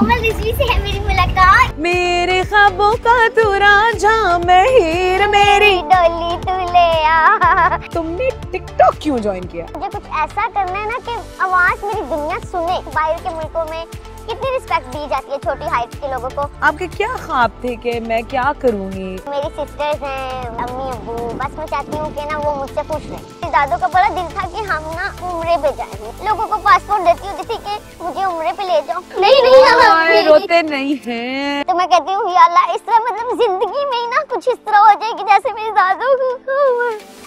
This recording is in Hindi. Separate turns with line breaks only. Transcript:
कोमल रिजवी से है मेरी मुलाकात।
मेरे ख्वाबों का तू रांझा, मैं हीर मेरी
डोली तू ले आ।
तुमने टिकटॉक क्यों ज्वाइन किया?
मुझे कुछ ऐसा करना है ना कि आवाज मेरी दुनिया सुने। बाहर के मुल्कों में कितनी रिस्पेक्ट दी जाती है छोटी हाइट के लोगों को।
आपके क्या ख्वाब थे कि मैं क्या करूँगी?
मेरी सिस्टर्स हैं, अम्मी अब्बू, बस मैं चाहती हूँ कि ना वो मुझसे खुश रहे। मेरे दादों का बड़ा दिल था कि हम ना उम्रे पे जाएंगे। लोगों को पासपोर्ट देती होती थी कि मुझे उम्रे पे ले जाओ। नहीं
रोते नहीं हैं।
तो मैं कहती हूँ या अल्लाह इस तरह मतलब जिंदगी में ही ना कुछ इस तरह हो जाए कि जैसे मेरे दादों को